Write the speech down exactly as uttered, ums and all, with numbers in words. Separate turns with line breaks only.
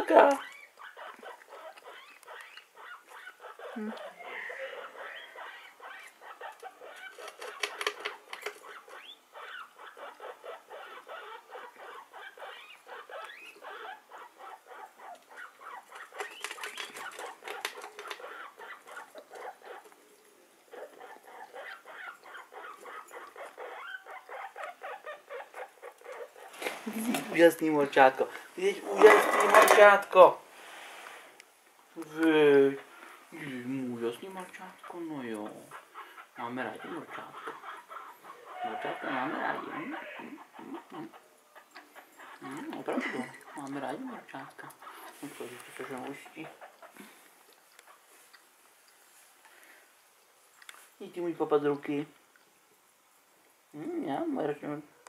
morczatka. Hmm. Úžasný morčátko. Ty jsi úžasný morčátko. Vy. Úžasný morčátko, no jo. Máme rádi morčátko. Morčátko máme rádi. Hm? Hm? Hm? Hm? Hm, opravdu. Máme rádi morčátka. No co, to se žaloustí. Díky můj papa z ruky. Hm, já, moje